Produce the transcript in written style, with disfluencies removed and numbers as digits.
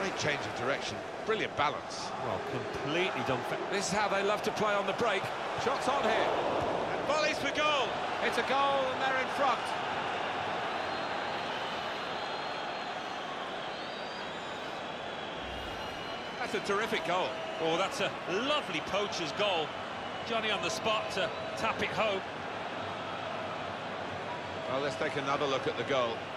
Great change of direction, brilliant balance. Well, completely done. This is how they love to play on the break. Shots on here. And volleys for goal. It's a goal and they're in front. That's a terrific goal. Oh, that's a lovely poacher's goal. Johnny on the spot to tap it home. Well, let's take another look at the goal.